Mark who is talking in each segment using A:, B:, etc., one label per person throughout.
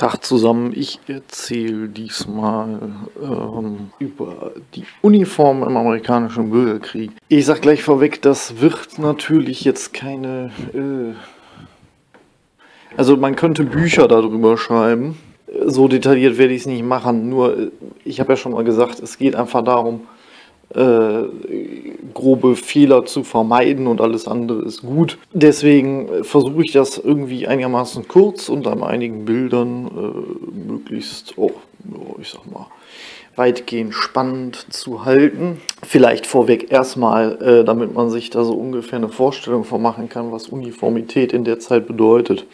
A: Tag zusammen, ich erzähle diesmal über die Uniform im amerikanischen Bürgerkrieg. Ich sag gleich vorweg, das wird natürlich jetzt keine... Also man könnte Bücher darüber schreiben. So detailliert werde ich es nicht machen, nur ich habe ja schon mal gesagt, es geht einfach darum, grobe Fehler zu vermeiden und alles andere ist gut. Deswegen versuche ich das irgendwie einigermaßen kurz und an einigen Bildern möglichst, ich sag mal, weitgehend spannend zu halten. Vielleicht vorweg erstmal, damit man sich da so ungefähr eine Vorstellung von machen kann, was Uniformität in der Zeit bedeutet.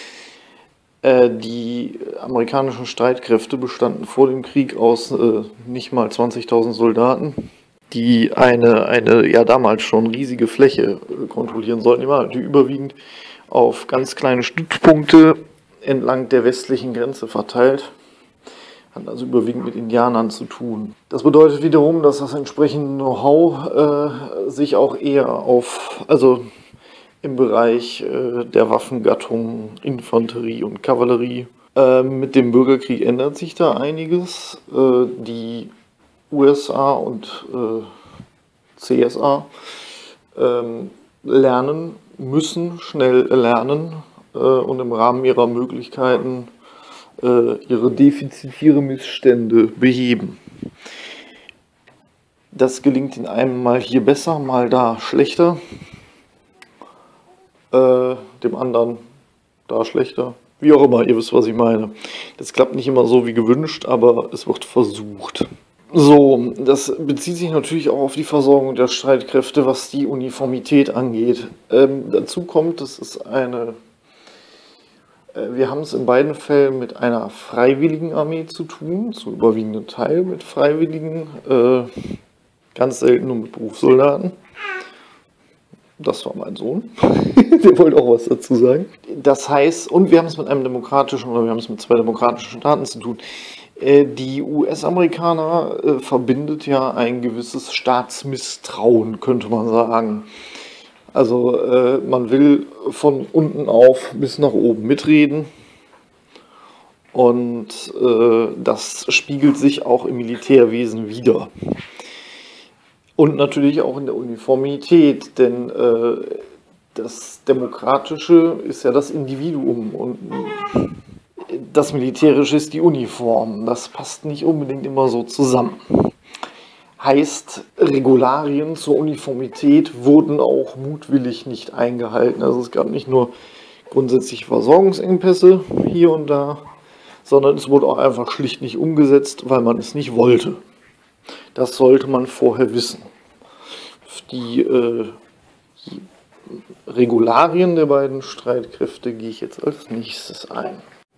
A: Die amerikanischen Streitkräfte bestanden vor dem Krieg aus nicht mal 20.000 Soldaten, die eine ja damals schon riesige Fläche kontrollieren sollten. Die überwiegend auf ganz kleine Stützpunkte entlang der westlichen Grenze verteilt. Hat also überwiegend mit Indianern zu tun. Das bedeutet wiederum, dass das entsprechende Know-how sich auch eher also im Bereich der Waffengattungen Infanterie und Kavallerie. Mit dem Bürgerkrieg ändert sich da einiges. Die USA und CSA müssen schnell lernen und im Rahmen ihrer Möglichkeiten ihre defizitäre Missstände beheben. Das gelingt in einem mal hier besser, mal da schlechter, dem anderen da schlechter. Wie auch immer, ihr wisst, was ich meine. Das klappt nicht immer so wie gewünscht, aber es wird versucht. So, das bezieht sich natürlich auch auf die Versorgung der Streitkräfte, was die Uniformität angeht. Dazu kommt, wir haben es in beiden Fällen mit einer freiwilligen Armee zu tun, zum überwiegenden Teil mit Freiwilligen, ganz selten nur mit Berufssoldaten. Das war mein Sohn, der wollte auch was dazu sagen. Das heißt, und wir haben es mit zwei demokratischen Staaten zu tun. Die US-Amerikaner verbindet ja ein gewisses Staatsmisstrauen, könnte man sagen. Also man will von unten auf bis nach oben mitreden und das spiegelt sich auch im Militärwesen wider. Und natürlich auch in der Uniformität, denn das Demokratische ist ja das Individuum und das Militärische ist die Uniform. Das passt nicht unbedingt immer so zusammen. Heißt, Regularien zur Uniformität wurden auch mutwillig nicht eingehalten. Also es gab nicht nur grundsätzliche Versorgungsengpässe hier und da, sondern es wurde auch einfach schlicht nicht umgesetzt, weil man es nicht wollte. Das sollte man vorher wissen. Auf die Regularien der beiden Streitkräfte gehe ich jetzt als nächstes ein.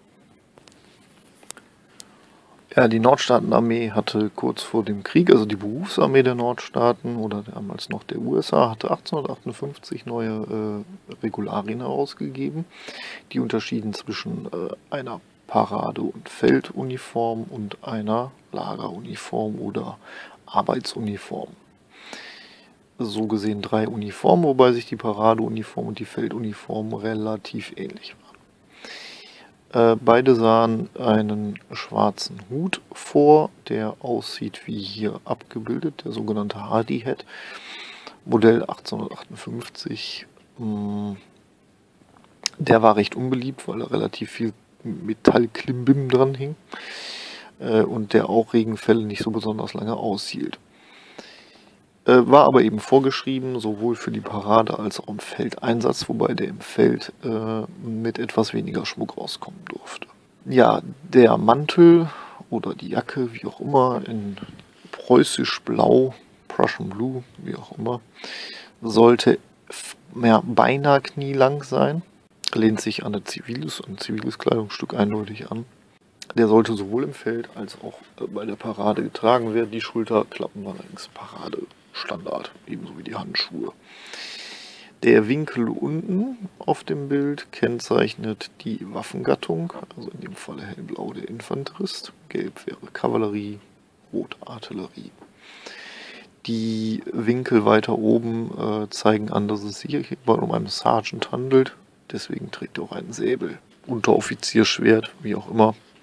A: Ja, die Nordstaatenarmee hatte kurz vor dem Krieg, also die Berufsarmee der Nordstaaten oder damals noch der USA, hatte 1858 neue Regularien herausgegeben. Die unterschieden zwischen einer Parade- und Felduniform und einer Lageruniform oder Arbeitsuniform. So gesehen 3 Uniformen, wobei sich die Paradeuniform und die Felduniform relativ ähnlich waren. Beide sahen einen schwarzen Hut vor, der aussieht wie hier abgebildet, der sogenannte Hardy Hat, Modell 1858. Der war recht unbeliebt, weil da relativ viel Metallklimbim dran hing und der auch Regenfälle nicht so besonders lange aushielt. War aber eben vorgeschrieben, sowohl für die Parade als auch im Feldeinsatz, wobei der im Feld mit etwas weniger Schmuck rauskommen durfte. Ja, der Mantel oder die Jacke, wie auch immer, in preußisch Blau, Prussian Blue, wie auch immer, sollte beinahe knielang sein. Lehnt sich an ein ziviles Kleidungsstück eindeutig an. Der sollte sowohl im Feld als auch bei der Parade getragen werden. Die Schulterklappen waren allerdings Paradestandard, ebenso wie die Handschuhe. Der Winkel unten auf dem Bild kennzeichnet die Waffengattung, also in dem Falle hellblau der Infanterist, gelb wäre Kavallerie, rot Artillerie. Die Winkel weiter oben zeigen an, dass es sich hierbei um einen Sergeant handelt. Deswegen trägt er auch einen Säbel, Unteroffizierschwert, wie auch immer.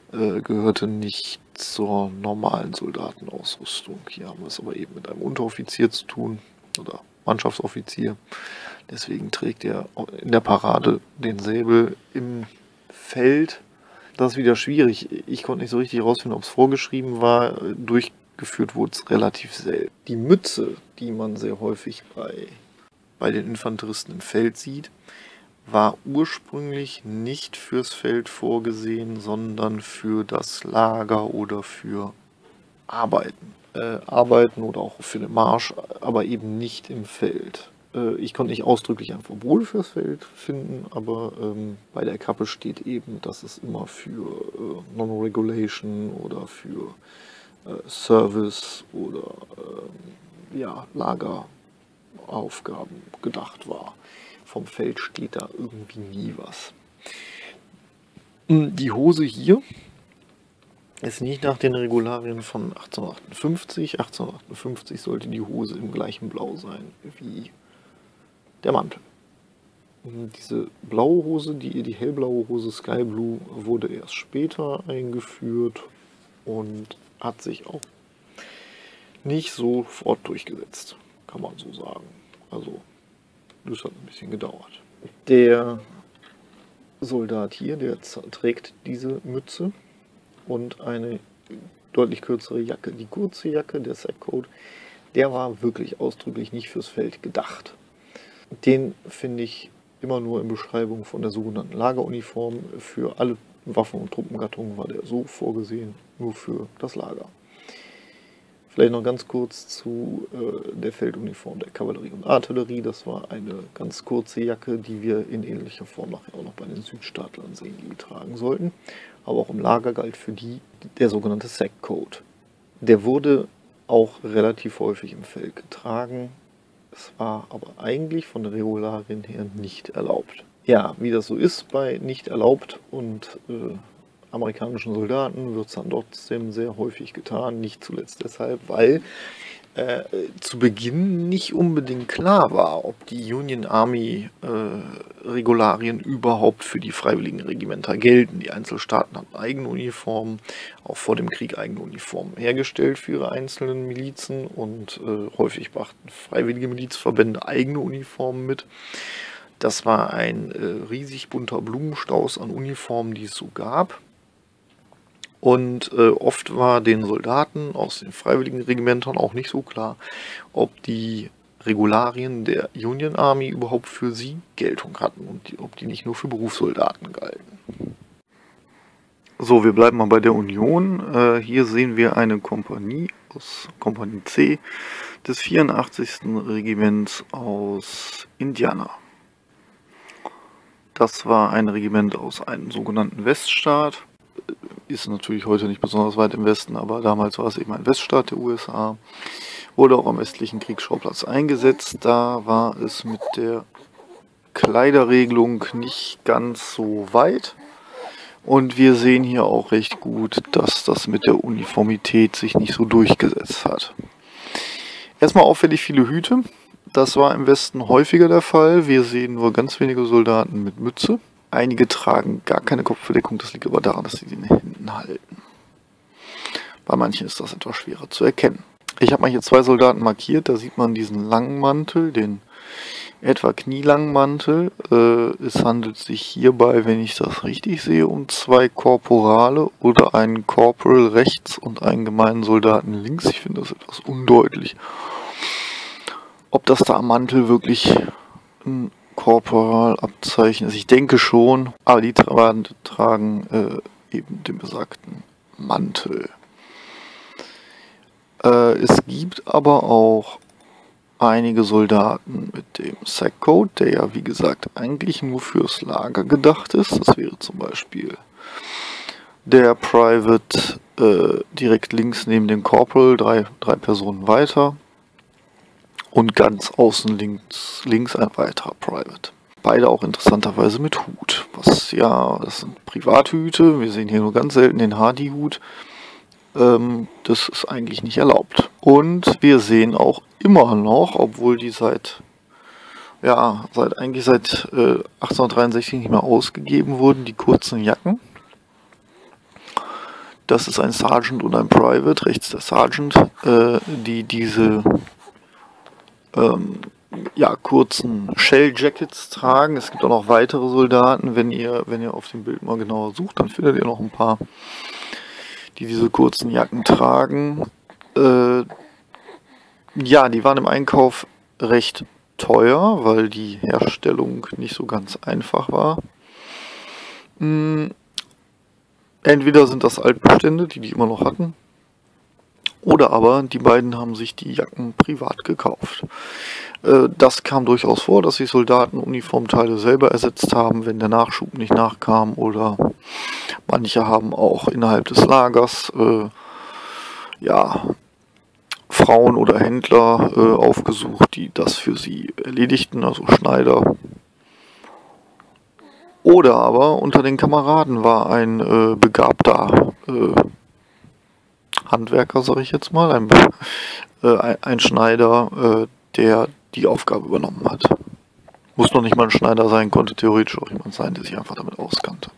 A: gehörte nicht zur normalen Soldatenausrüstung. Hier haben wir es aber eben mit einem Unteroffizier zu tun oder Mannschaftsoffizier. Deswegen trägt er in der Parade den Säbel im Feld. Das ist wieder schwierig. Ich konnte nicht so richtig herausfinden, ob es vorgeschrieben war. Durchgeführt wurde es relativ selten. Die Mütze, die man sehr häufig bei den Infanteristen im Feld sieht, war ursprünglich nicht fürs Feld vorgesehen, sondern für das Lager oder für Arbeiten. Arbeiten oder auch für den Marsch, aber eben nicht im Feld. Ich konnte nicht ausdrücklich ein Verbot fürs Feld finden, aber bei der Kappe steht eben, dass es immer für Non-Regulation oder für Service oder ja, Lageraufgaben gedacht war. Vom Feld steht da irgendwie nie was. Die Hose hier ist nicht nach den Regularien von 1858. 1858 sollte die Hose im gleichen Blau sein wie der Mantel. Diese blaue Hose, die hellblaue Hose Sky Blue, wurde erst später eingeführt und hat sich auch nicht sofort durchgesetzt, kann man so sagen. Also, das hat ein bisschen gedauert. Der Soldat hier, der trägt diese Mütze und eine deutlich kürzere Jacke. Die kurze Jacke, der Sackcoat, der war wirklich ausdrücklich nicht fürs Feld gedacht. Den finde ich immer nur in Beschreibung von der sogenannten Lageruniform. Für alle Waffen- und Truppengattungen war der so vorgesehen, nur für das Lager. Vielleicht noch ganz kurz zu der Felduniform der Kavallerie und Artillerie. Das war eine ganz kurze Jacke, die wir in ähnlicher Form nachher auch noch bei den Südstaatlern sehen, die tragen sollten. Aber auch im Lager galt für die der sogenannte Sackcoat. Der wurde auch relativ häufig im Feld getragen. Es war aber eigentlich von den Regularien her nicht erlaubt. Ja, wie das so ist bei nicht erlaubt und amerikanischen Soldaten, wird es dann trotzdem sehr häufig getan. Nicht zuletzt deshalb, weil zu Beginn nicht unbedingt klar war, ob die Union Army Regularien überhaupt für die freiwilligen Regimenter gelten. Die Einzelstaaten hatten eigene Uniformen, auch vor dem Krieg eigene Uniformen hergestellt für ihre einzelnen Milizen und häufig brachten freiwillige Milizverbände eigene Uniformen mit. Das war ein riesig bunter Blumenstrauß an Uniformen, die es so gab. Und oft war den Soldaten aus den freiwilligen Regimentern auch nicht so klar, ob die Regularien der Union Army überhaupt für sie Geltung hatten und ob die nicht nur für Berufssoldaten galten. So, wir bleiben mal bei der Union. Hier sehen wir eine Kompanie aus Kompanie C des 84. Regiments aus Indiana. Das war ein Regiment aus einem sogenannten Weststaat. Ist natürlich heute nicht besonders weit im Westen, aber damals war es eben ein Weststaat der USA. Wurde auch am westlichen Kriegsschauplatz eingesetzt. Da war es mit der Kleiderregelung nicht ganz so weit. Und wir sehen hier auch recht gut, dass das mit der Uniformität sich nicht so durchgesetzt hat. Erstmal auffällig viele Hüte. Das war im Westen häufiger der Fall. Wir sehen nur ganz wenige Soldaten mit Mütze. Einige tragen gar keine Kopfbedeckung, das liegt aber daran, dass sie den Händen halten. Bei manchen ist das etwas schwerer zu erkennen. Ich habe mal hier 2 Soldaten markiert, da sieht man diesen langen Mantel, den etwa knielangen Mantel. Es handelt sich hierbei, wenn ich das richtig sehe, um 2 Korporale oder einen Corporal rechts und einen gemeinen Soldaten links. Ich finde das etwas undeutlich. Ob das da am Mantel wirklich ein Korporalabzeichen ist, ich denke schon, aber die tragen eben den besagten Mantel. Es gibt aber auch einige Soldaten mit dem Sackcoat, der ja wie gesagt eigentlich nur fürs Lager gedacht ist. Das wäre zum Beispiel der Private direkt links neben dem Corporal, drei Personen weiter. Und ganz außen links ein weiterer Private. Beide auch interessanterweise mit Hut. Das sind Privathüte. Wir sehen hier nur ganz selten den Hardy-Hut. Das ist eigentlich nicht erlaubt. Und wir sehen auch immer noch, obwohl die seit 1863 nicht mehr ausgegeben wurden, die kurzen Jacken. Das ist ein Sergeant und ein Private, rechts der Sergeant, die diese ja, kurzen Shell Jackets tragen. Es gibt auch noch weitere Soldaten. Wenn ihr auf dem Bild mal genauer sucht, dann findet ihr noch ein paar, die diese kurzen Jacken tragen. Ja, die waren im Einkauf recht teuer, weil die Herstellung nicht so ganz einfach war. Entweder sind das Altbestände, die immer noch hatten, oder aber die beiden haben sich die Jacken privat gekauft. Das kam durchaus vor, dass sich Soldaten Uniformteile selber ersetzt haben, wenn der Nachschub nicht nachkam, oder manche haben auch innerhalb des Lagers ja, Frauen oder Händler aufgesucht, die das für sie erledigten, also Schneider. Oder aber unter den Kameraden war ein begabter Handwerker, sage ich jetzt mal, ein Schneider, der die Aufgabe übernommen hat. Muss noch nicht mal ein Schneider sein, konnte theoretisch auch jemand sein, der sich einfach damit auskannte.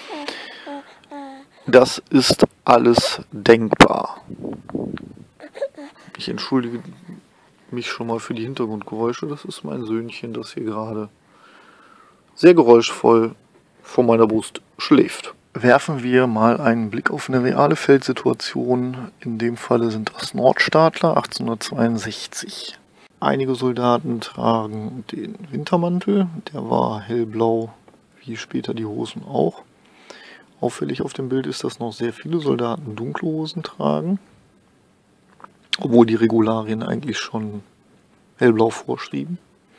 A: Das ist alles denkbar. Ich entschuldige mich schon mal für die Hintergrundgeräusche. Das ist mein Söhnchen, das hier gerade sehr geräuschvoll vor meiner Brust schläft. Werfen wir mal einen Blick auf eine reale Feldsituation. In dem Falle sind das Nordstaatler 1862. Einige Soldaten tragen den Wintermantel, der war hellblau, wie später die Hosen auch. Auffällig auf dem Bild ist, dass noch sehr viele Soldaten dunkle Hosen tragen, obwohl die Regularien eigentlich schon hellblau vorschrieben.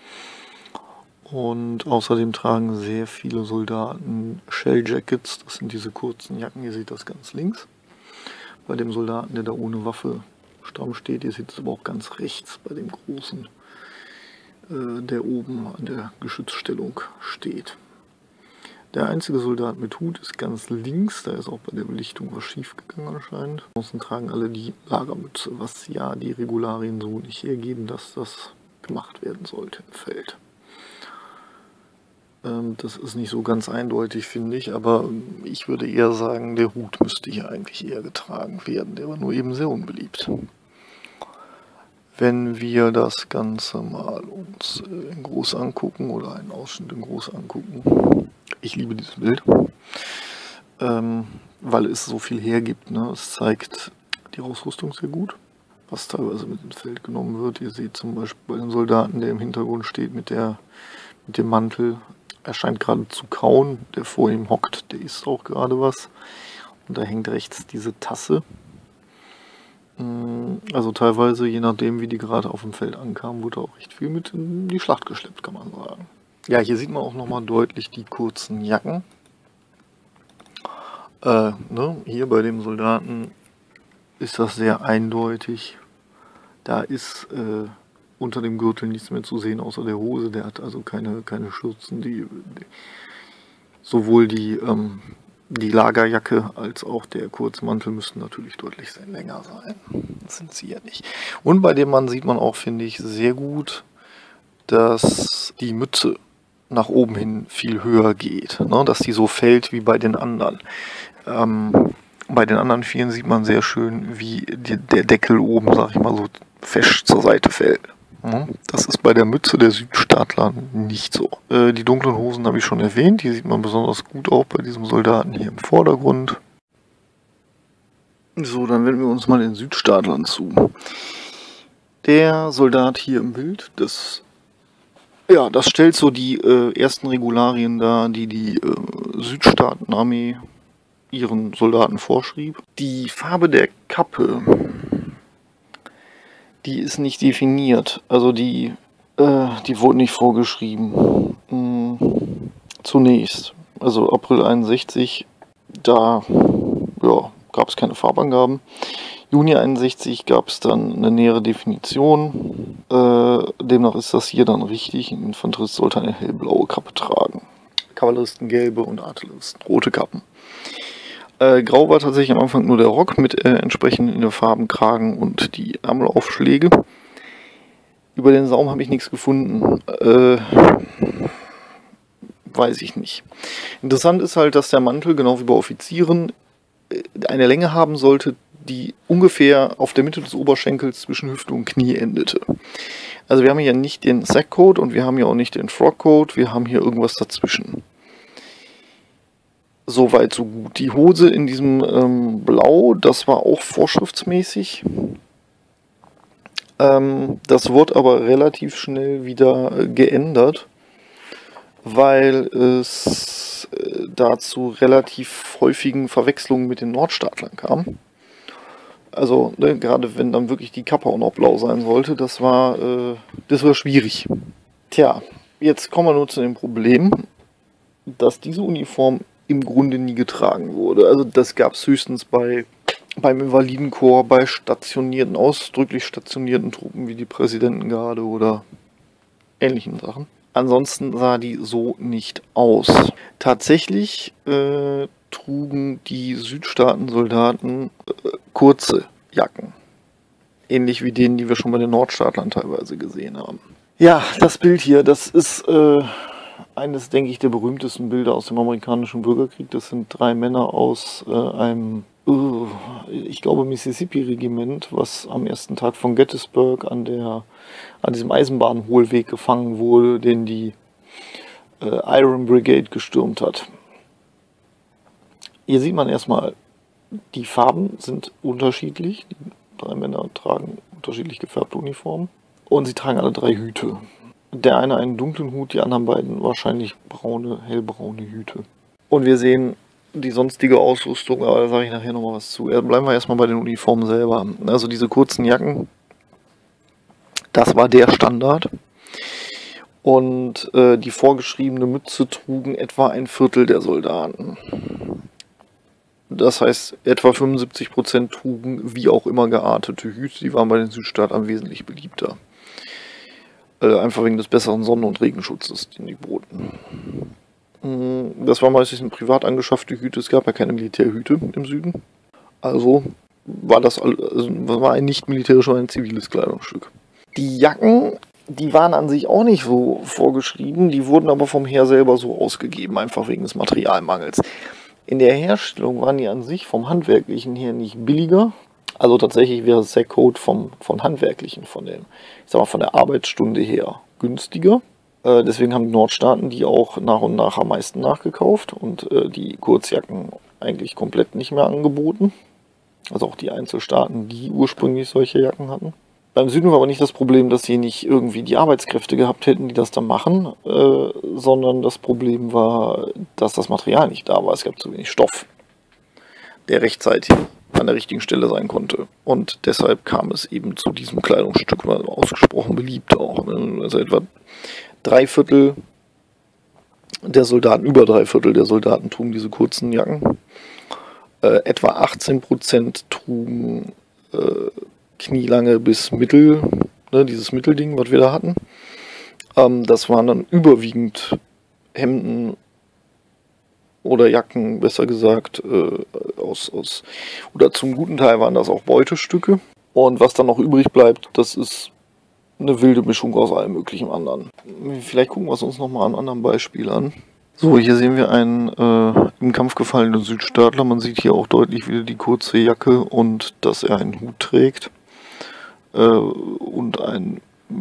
A: Und außerdem tragen sehr viele Soldaten Shell Jackets, das sind diese kurzen Jacken, ihr seht das ganz links. Bei dem Soldaten, der da ohne Waffe stramm steht, ihr seht es aber auch ganz rechts bei dem großen, der oben an der Geschützstellung steht. Der einzige Soldat mit Hut ist ganz links, da ist auch bei der Belichtung was schief gegangen anscheinend. Ansonsten tragen alle die Lagermütze, was ja die Regularien so nicht hergeben, dass das gemacht werden sollte im Feld. Das ist nicht so ganz eindeutig, finde ich, aber ich würde eher sagen, der Hut müsste hier eigentlich eher getragen werden. Der war nur eben sehr unbeliebt. Wenn wir das Ganze mal uns in groß angucken oder einen Ausschnitt in groß angucken, ich liebe dieses Bild, weil es so viel hergibt. Ne? Es zeigt die Ausrüstung sehr gut, was teilweise mit ins Feld genommen wird. Ihr seht zum Beispiel bei dem Soldaten, der im Hintergrund steht mit dem Mantel. Er scheint gerade zu kauen, der vor ihm hockt, der isst auch gerade was. Und da hängt rechts diese Tasse. Also teilweise, je nachdem wie die gerade auf dem Feld ankamen, wurde auch recht viel mit in die Schlacht geschleppt, kann man sagen. Ja, hier sieht man auch nochmal deutlich die kurzen Jacken. Hier bei dem Soldaten ist das sehr eindeutig. Da ist unter dem Gürtel nichts mehr zu sehen, außer der Hose. Der hat also keine Schürzen. Sowohl die Lagerjacke als auch der Kurzmantel müssten natürlich deutlich sehr länger sein. Das sind sie ja nicht. Und bei dem Mann sieht man auch, finde ich, sehr gut, dass die Mütze nach oben hin viel höher geht. Ne? Dass die so fällt wie bei den anderen. Bei den anderen vielen sieht man sehr schön, wie der Deckel oben, sag ich mal, so fest zur Seite fällt. Das ist bei der Mütze der Südstaatler nicht so. Die dunklen Hosen habe ich schon erwähnt, die sieht man besonders gut auch bei diesem Soldaten hier im Vordergrund. So, dann wenden wir uns mal den Südstaatlern zu. Der Soldat hier im Bild, das stellt so die ersten Regularien dar, die Südstaatenarmee ihren Soldaten vorschrieb. Die Farbe der Kappe, die ist nicht definiert, also die wurde nicht vorgeschrieben. Zunächst, also April 61, da gab es keine Farbangaben. Juni 61 gab es dann eine nähere Definition. Demnach ist das hier dann richtig. Ein Infanterist sollte eine hellblaue Kappe tragen. Kavalleristen gelbe und Artilleristen rote Kappen. Grau war tatsächlich am Anfang nur der Rock mit entsprechenden Farbenkragen und die Ärmelaufschläge. Über den Saum habe ich nichts gefunden. Weiß ich nicht. Interessant ist halt, dass der Mantel, genau wie bei Offizieren, eine Länge haben sollte, die ungefähr auf der Mitte des Oberschenkels zwischen Hüfte und Knie endete. Also wir haben hier nicht den Sackcoat und wir haben hier auch nicht den Frockcoat, wir haben hier irgendwas dazwischen. Soweit so gut. Die Hose in diesem Blau, das war auch vorschriftsmäßig. Das wurde aber relativ schnell wieder geändert, weil es dazu relativ häufigen Verwechslungen mit den Nordstaatlern kam. Also ne, gerade wenn dann wirklich die Kappe auch noch blau sein sollte, das war schwierig. Tja, jetzt kommen wir nur zu dem Problem, dass diese Uniform im Grunde nie getragen wurde. Also das gab es höchstens beim Invalidenkorps, bei stationierten, ausdrücklich stationierten Truppen wie die Präsidentengarde oder ähnlichen Sachen. Ansonsten sah die so nicht aus. Tatsächlich trugen die Südstaaten-Soldaten kurze Jacken. Ähnlich wie denen, die wir schon bei den Nordstaatlern teilweise gesehen haben. Ja, das Bild hier, das ist eines, denke ich, der berühmtesten Bilder aus dem amerikanischen Bürgerkrieg. Das sind 3 Männer aus einem, ich glaube, Mississippi-Regiment, was am ersten Tag von Gettysburg an diesem Eisenbahnhohlweg gefangen wurde, den die Iron Brigade gestürmt hat. Hier sieht man erstmal, die Farben sind unterschiedlich. Die 3 Männer tragen unterschiedlich gefärbte Uniformen. Und sie tragen alle 3 Hüte. Der eine einen dunklen Hut, die anderen beiden wahrscheinlich braune, hellbraune Hüte. Und wir sehen die sonstige Ausrüstung, aber da sage ich nachher nochmal was zu. Bleiben wir erstmal bei den Uniformen selber. Also diese kurzen Jacken, das war der Standard. Und die vorgeschriebene Mütze trugen etwa 1/4 der Soldaten. Das heißt, etwa 75% trugen wie auch immer geartete Hüte. Die waren bei den Südstaaten wesentlich beliebter. Einfach wegen des besseren Sonnen- und Regenschutzes, den die boten. Das war meistens privat angeschaffte Hüte. Es gab ja keine Militärhüte im Süden. Also war war ein nicht militärisches, ein ziviles Kleidungsstück. Die Jacken, die waren an sich auch nicht so vorgeschrieben. Die wurden aber vom Heer selber so ausgegeben, einfach wegen des Materialmangels. In der Herstellung waren die an sich vom Handwerklichen her nicht billiger. Also tatsächlich wäre das Sackcoat von Handwerklichen, von der Arbeitsstunde her günstiger. Deswegen haben die Nordstaaten die auch nach und nach am meisten nachgekauft und die Kurzjacken eigentlich komplett nicht mehr angeboten. Also auch die Einzelstaaten, die ursprünglich solche Jacken hatten. Beim Süden war aber nicht das Problem, dass sie nicht irgendwie die Arbeitskräfte gehabt hätten, die das dann machen, sondern das Problem war, dass das Material nicht da war. Es gab zu wenig Stoff, der rechtzeitig an der richtigen Stelle sein konnte. Und deshalb kam es eben zu diesem Kleidungsstück, war ausgesprochen beliebt auch. Also etwa 3/4 der Soldaten, über 3/4 der Soldaten trugen diese kurzen Jacken. Etwa 18% trugen knielange bis mittel, ne, dieses Mittelding, was wir da hatten. Das waren dann überwiegend Hemden oder Jacken, besser gesagt, oder zum guten Teil waren das auch Beutestücke. Und was dann noch übrig bleibt, das ist eine wilde Mischung aus allem möglichen anderen. Vielleicht gucken wir es uns nochmal an einem anderen Beispiel an. So, hier sehen wir einen im Kampf gefallenen Südstaatler. Man sieht hier auch deutlich wieder die kurze Jacke und dass er einen Hut trägt. Und eine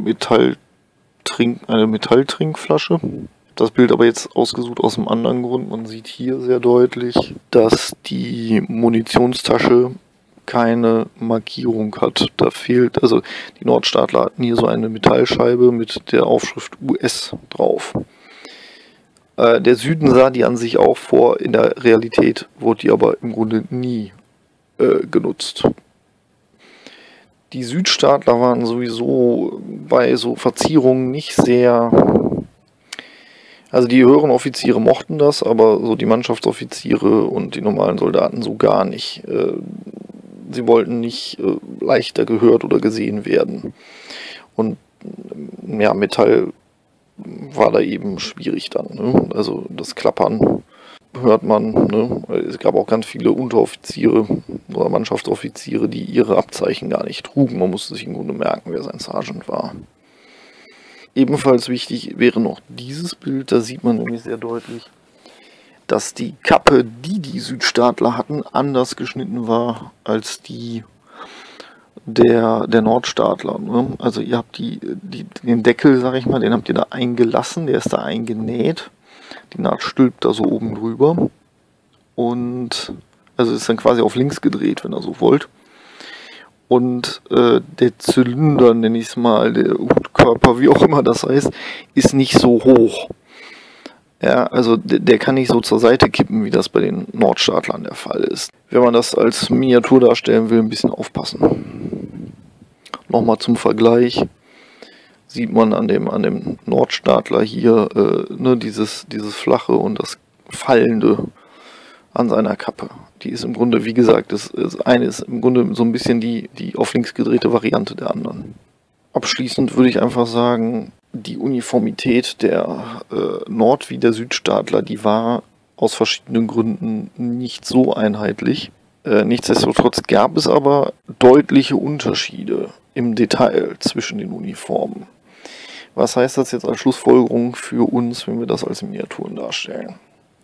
A: Metalltrinkflasche. Das Bild aber jetzt ausgesucht aus einem anderen Grund. Man sieht hier sehr deutlich, dass die Munitionstasche keine Markierung hat. Da fehlt, also die Nordstaatler hatten hier so eine Metallscheibe mit der Aufschrift US drauf. Der Süden sah die an sich auch vor, in der Realität wurde die aber im Grunde nie genutzt. Die Südstaatler waren sowieso bei so Verzierungen nicht sehr... Also die höheren Offiziere mochten das, aber so die Mannschaftsoffiziere und die normalen Soldaten so gar nicht. Sie wollten nicht leichter gehört oder gesehen werden. Und ja, Metall war da eben schwierig dann. Ne? Also das Klappern hört man. Ne? Es gab auch ganz viele Unteroffiziere oder Mannschaftsoffiziere, die ihre Abzeichen gar nicht trugen. Man musste sich im Grunde merken, wer sein Sergeant war. Ebenfalls wichtig wäre noch dieses Bild. Da sieht man nämlich sehr deutlich, dass die Kappe, die die Südstaatler hatten, anders geschnitten war als die der Nordstaatler. Ne? Also ihr habt den Deckel, sag ich mal, den habt ihr da eingelassen, der ist da eingenäht. Die Naht stülpt da so oben drüber. Und also ist dann quasi auf links gedreht, wenn ihr so wollt. Und der Zylinder, nenne ich es mal, der Hutkörper, wie auch immer das heißt, ist nicht so hoch. Ja, also der kann nicht so zur Seite kippen, wie das bei den Nordstaatlern der Fall ist. Wenn man das als Miniatur darstellen will, ein bisschen aufpassen. Nochmal zum Vergleich. Sieht man an dem Nordstaatler hier ne, dieses flache und das fallende an seiner Kappe. Die ist im Grunde, wie gesagt, das eine ist im Grunde so ein bisschen die auf links gedrehte Variante der anderen. Abschließend würde ich einfach sagen, die Uniformität der Nord- wie der Südstaatler, die war aus verschiedenen Gründen nicht so einheitlich. Nichtsdestotrotz gab es aber deutliche Unterschiede im Detail zwischen den Uniformen. Was heißt das jetzt als Schlussfolgerung für uns, wenn wir das als Miniaturen darstellen?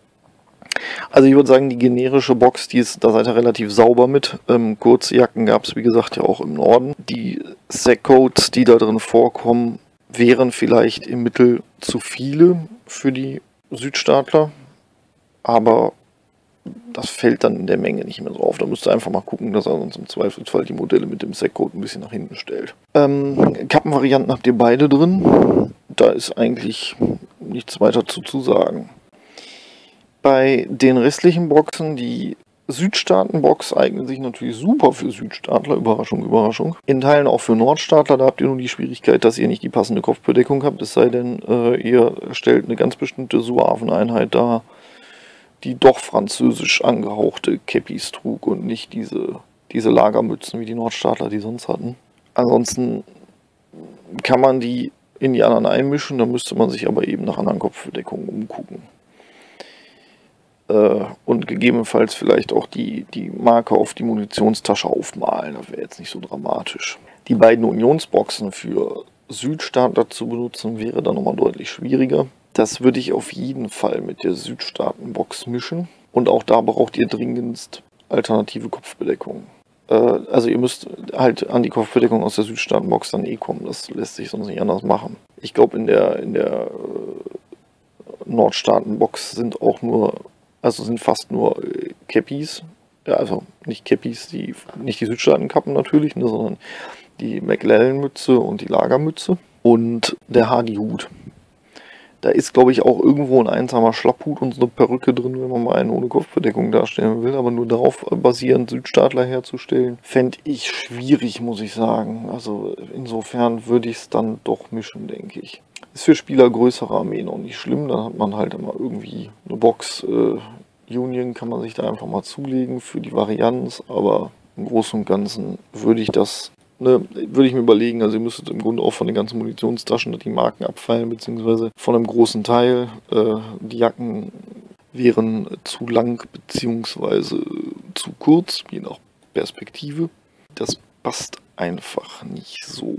A: Also ich würde sagen, die generische Box, da seid ihr relativ sauber mit. Kurzjacken gab es, wie gesagt, ja auch im Norden. Die Sackcoats, die da drin vorkommen, wären vielleicht im Mittel zu viele für die Südstaatler. Aber das fällt dann in der Menge nicht mehr so auf. Da müsst ihr einfach mal gucken, dass er sonst im Zweifelsfall die Modelle mit dem Sackcoat ein bisschen nach hinten stellt. Kappenvarianten habt ihr beide drin. Da ist eigentlich nichts weiter zu sagen. Bei den restlichen Boxen, die Südstaaten-Box eignet sich natürlich super für Südstaatler, Überraschung, Überraschung. In Teilen auch für Nordstaatler, da habt ihr nur die Schwierigkeit, dass ihr nicht die passende Kopfbedeckung habt, es sei denn, ihr stellt eine ganz bestimmte Suaveneinheit dar, die doch französisch angehauchte Käppis trug und nicht diese Lagermützen wie die Nordstaatler die sonst hatten. Ansonsten kann man die in die anderen einmischen, da müsste man sich aber eben nach anderen Kopfbedeckungen umgucken. Und gegebenenfalls vielleicht auch die Marke auf die Munitionstasche aufmalen. Das wäre jetzt nicht so dramatisch. Die beiden Unionsboxen für Südstaatler zu benutzen, wäre dann nochmal deutlich schwieriger. Das würde ich auf jeden Fall mit der Südstaatenbox mischen. Und auch da braucht ihr dringendst alternative Kopfbedeckung. Also ihr müsst halt an die Kopfbedeckung aus der Südstaatenbox dann kommen. Das lässt sich sonst nicht anders machen. Ich glaube, in der Nordstaatenbox sind fast nur Käppis, ja, also nicht Käppis, nicht die Südstaatenkappen natürlich, ne, sondern die McLellan-Mütze und die Lagermütze und der Hardy-Hut. Da ist, glaube ich, auch irgendwo ein einsamer Schlapphut und so eine Perücke drin, wenn man mal einen ohne Kopfbedeckung darstellen will, aber nur darauf basierend Südstaatler herzustellen, fände ich schwierig, muss ich sagen. Also insofern würde ich es dann doch mischen, denke ich. Ist für Spieler größerer Armeen auch nicht schlimm, dann hat man halt immer irgendwie eine Box Union, kann man sich da einfach mal zulegen für die Varianz, aber im Großen und Ganzen würde ich mir überlegen, also ihr müsstet im Grunde auch von den ganzen Munitionstaschen die Marken abfeilen, beziehungsweise von einem großen Teil. Die Jacken wären zu lang beziehungsweise zu kurz, je nach Perspektive. Das passt einfach nicht so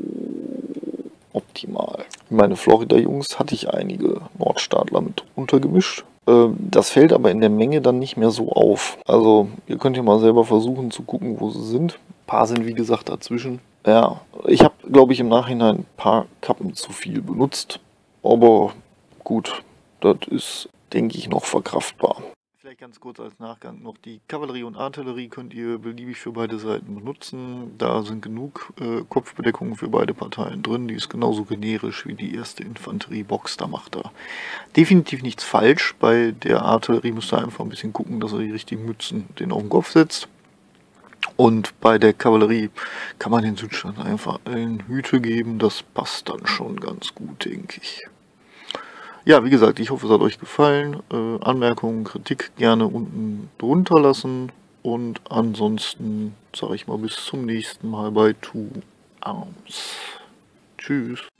A: optimal. Meine Florida-Jungs hatte ich einige Nordstaatler mit untergemischt. Das fällt aber in der Menge dann nicht mehr so auf. Also ihr könnt ja mal selber versuchen zu gucken, wo sie sind. Ein paar sind wie gesagt dazwischen. Ja, ich habe, glaube ich, im Nachhinein ein paar Kappen zu viel benutzt. Aber gut, das ist, denke ich, noch verkraftbar. Vielleicht ganz kurz als Nachgang noch, die Kavallerie und Artillerie könnt ihr beliebig für beide Seiten benutzen. Da sind genug Kopfbedeckungen für beide Parteien drin. Die ist genauso generisch wie die erste Infanteriebox. Da macht er definitiv nichts falsch. Bei der Artillerie müsst ihr einfach ein bisschen gucken, dass er die richtigen Mützen den auf den Kopf setzt. Und bei der Kavallerie kann man den Südstaatern einfach einen Hüte geben. Das passt dann schon ganz gut, denke ich. Ja, wie gesagt, ich hoffe, es hat euch gefallen. Anmerkungen, Kritik gerne unten drunter lassen. Und ansonsten sage ich mal bis zum nächsten Mal bei Two Arms. Tschüss.